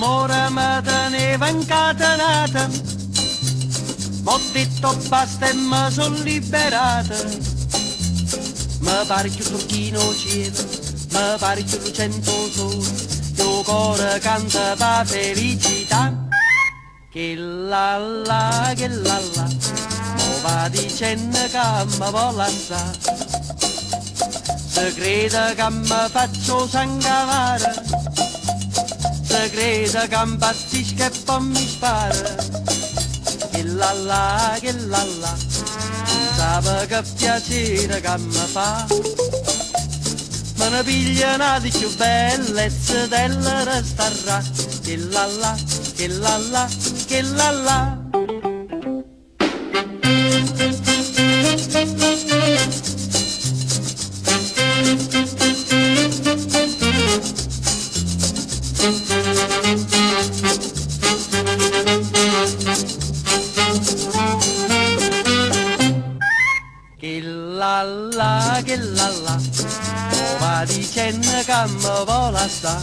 l'amore mi teneva incatenata, m'ho detto basta e mi son liberata. Mi pare più turchino cielo, mi pare più lucento sole, il cuore canta pa felicità. Che la la, che la la, mo va dicendo che mi vuole assare. Se crede che mi faccio sangavare, se crede che impazzisco e poi mi spara. Che la la, non sa che piacere che mi fa. Me ne piglia una di più bellezza della restarà. Che la la, che la la, che la la. Che la la, mo va dicendo che mi vuole sta.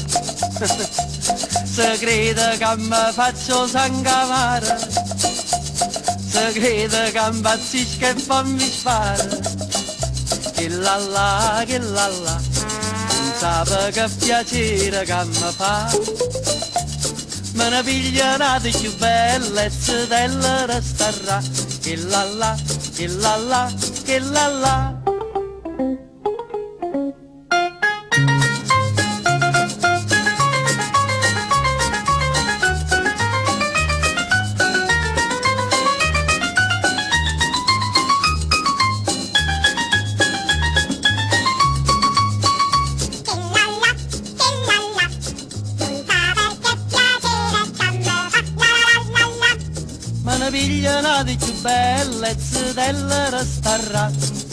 Se crede che mi faccio sangavare, se crede che impazzisco e poi mi spara. Che la la, non sa che piacere che mi fa. Me ne piglia una di più bellezza della restarà. Che la la, che la la, che la la. Me ne piglia una di più bellezza della restarà.